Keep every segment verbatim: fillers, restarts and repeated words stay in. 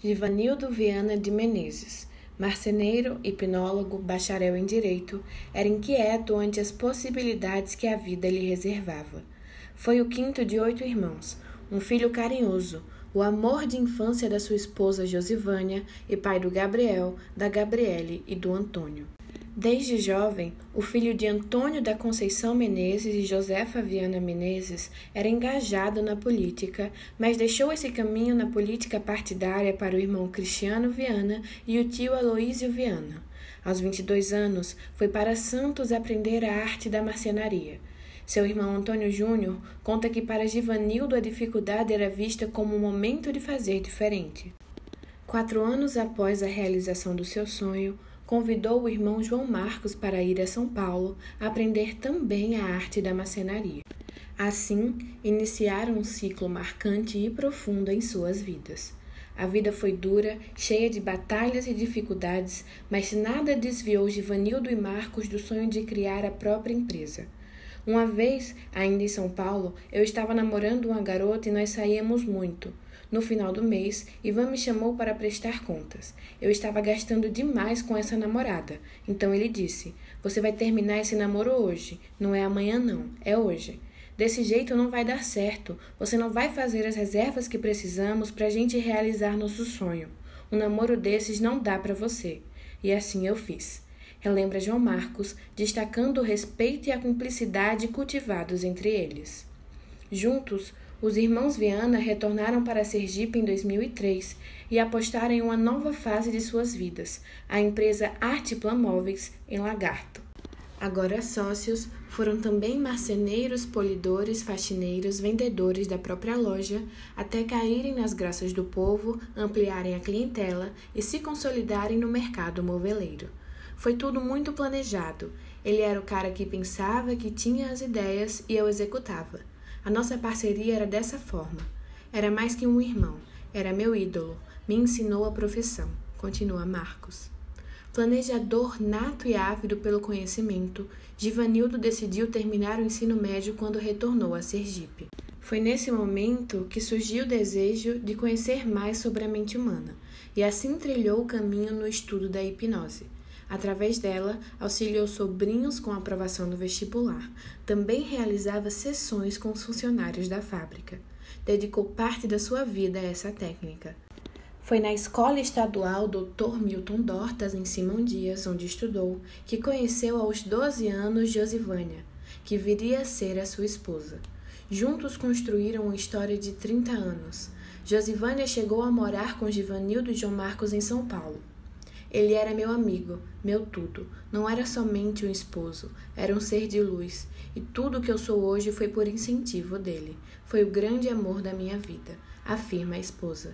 Givanildo Viana de Menezes, marceneiro, hipnólogo, bacharel em Direito, era inquieto ante as possibilidades que a vida lhe reservava. Foi o quinto de oito irmãos, um filho carinhoso, o amor de infância da sua esposa Josivânia e pai do Gabriel, da Gabriele e do Antônio. Desde jovem, o filho de Antônio da Conceição Menezes e Josefa Viana Menezes era engajado na política, mas deixou esse caminho na política partidária para o irmão Cristiano Viana e o tio Aloísio Viana. Aos vinte e dois anos, foi para Santos aprender a arte da marcenaria. Seu irmão Antônio Júnior conta que para Givanildo a dificuldade era vista como um momento de fazer diferente. Quatro anos após a realização do seu sonho, convidou o irmão João Marcos para ir a São Paulo aprender também a arte da marcenaria. Assim, iniciaram um ciclo marcante e profundo em suas vidas. A vida foi dura, cheia de batalhas e dificuldades, mas nada desviou Givanildo e Marcos do sonho de criar a própria empresa. Uma vez, ainda em São Paulo, eu estava namorando uma garota e nós saíamos muito. No final do mês, Ivan me chamou para prestar contas. Eu estava gastando demais com essa namorada. Então ele disse, você vai terminar esse namoro hoje. Não é amanhã não, é hoje. Desse jeito não vai dar certo. Você não vai fazer as reservas que precisamos para a gente realizar nosso sonho. Um namoro desses não dá para você. E assim eu fiz. Relembra João Marcos, destacando o respeito e a cumplicidade cultivados entre eles. Juntos, os irmãos Viana retornaram para Sergipe em dois mil e três e apostaram em uma nova fase de suas vidas, a empresa Arteplan Móveis, em Lagarto. Agora sócios, foram também marceneiros, polidores, faxineiros, vendedores da própria loja, até caírem nas graças do povo, ampliarem a clientela e se consolidarem no mercado moveleiro. Foi tudo muito planejado. Ele era o cara que pensava, que tinha as ideias e eu executava. A nossa parceria era dessa forma. Era mais que um irmão, era meu ídolo, me ensinou a profissão, continua Marcos. Planejador nato e ávido pelo conhecimento, Givanildo decidiu terminar o ensino médio quando retornou a Sergipe. Foi nesse momento que surgiu o desejo de conhecer mais sobre a mente humana, e assim trilhou o caminho no estudo da hipnose. Através dela, auxiliou sobrinhos com a aprovação no vestibular. Também realizava sessões com os funcionários da fábrica. Dedicou parte da sua vida a essa técnica. Foi na Escola Estadual doutor Milton Dortas, em Simão Dias, onde estudou, que conheceu aos doze anos Josivânia, que viria a ser a sua esposa. Juntos construíram uma história de trinta anos. Josivânia chegou a morar com Givanildo e João Marcos em São Paulo. Ele era meu amigo, meu tudo. Não era somente um esposo, era um ser de luz. E tudo o que eu sou hoje foi por incentivo dele. Foi o grande amor da minha vida, afirma a esposa.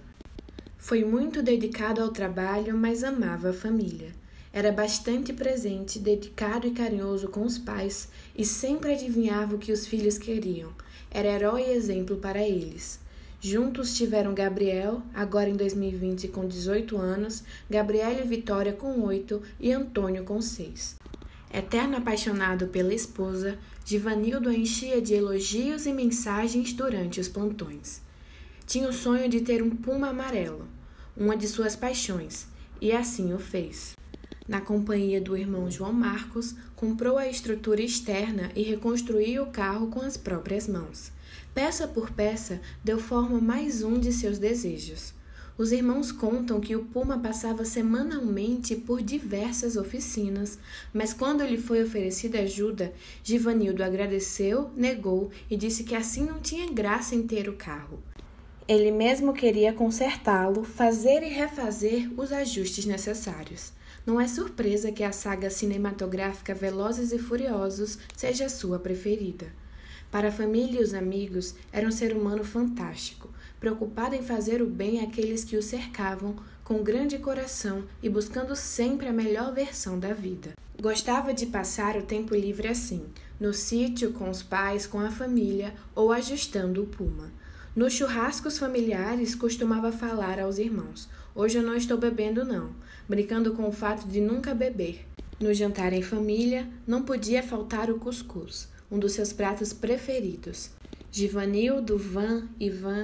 Foi muito dedicado ao trabalho, mas amava a família. Era bastante presente, dedicado e carinhoso com os pais e sempre adivinhava o que os filhos queriam. Era herói e exemplo para eles. Juntos tiveram Gabriel, agora em dois mil e vinte com dezoito anos, Gabriela e Vitória com oito e Antônio com seis. Eterno apaixonado pela esposa, Givanildo a enchia de elogios e mensagens durante os plantões. Tinha o sonho de ter um puma amarelo, uma de suas paixões, e assim o fez. Na companhia do irmão João Marcos, comprou a estrutura externa e reconstruiu o carro com as próprias mãos. Peça por peça, deu forma a mais um de seus desejos. Os irmãos contam que o Puma passava semanalmente por diversas oficinas, mas quando lhe foi oferecida ajuda, Givanildo agradeceu, negou e disse que assim não tinha graça em ter o carro. Ele mesmo queria consertá-lo, fazer e refazer os ajustes necessários. Não é surpresa que a saga cinematográfica Velozes e Furiosos seja a sua preferida. Para a família e os amigos, era um ser humano fantástico, preocupado em fazer o bem àqueles que o cercavam, com grande coração e buscando sempre a melhor versão da vida. Gostava de passar o tempo livre assim, no sítio, com os pais, com a família ou ajustando o Puma. Nos churrascos familiares, costumava falar aos irmãos, hoje eu não estou bebendo não, brincando com o fato de nunca beber. No jantar em família, não podia faltar o cuscuz, um dos seus pratos preferidos. Givanildo, Van, Ivan,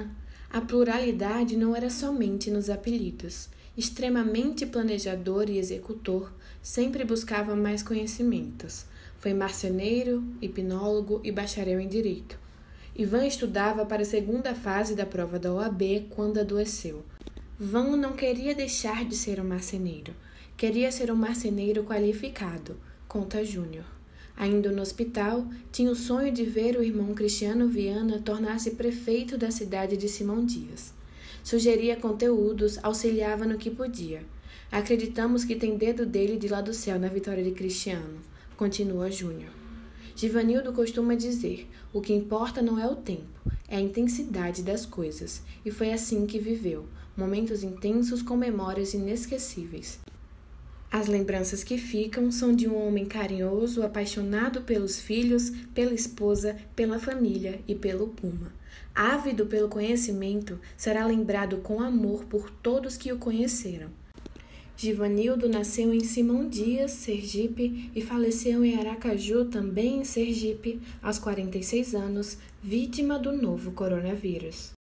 A pluralidade não era somente nos apelidos. Extremamente planejador e executor, sempre buscava mais conhecimentos. Foi marceneiro, hipnólogo e bacharel em Direito. Ivan estudava para a segunda fase da prova da O A B quando adoeceu. Van não queria deixar de ser um marceneiro. Queria ser um marceneiro qualificado, conta Júnior. Ainda no hospital, tinha o sonho de ver o irmão Cristiano Viana tornar-se prefeito da cidade de Simão Dias. Sugeria conteúdos, auxiliava no que podia. Acreditamos que tem dedo dele de lá do céu na vitória de Cristiano, continua Júnior. Givanildo costuma dizer, o que importa não é o tempo, é a intensidade das coisas, e foi assim que viveu, momentos intensos com memórias inesquecíveis. As lembranças que ficam são de um homem carinhoso, apaixonado pelos filhos, pela esposa, pela família e pelo Puma. Ávido pelo conhecimento, será lembrado com amor por todos que o conheceram. Givanildo nasceu em Simão Dias, Sergipe, e faleceu em Aracaju, também em Sergipe, aos quarenta e seis anos, vítima do novo coronavírus.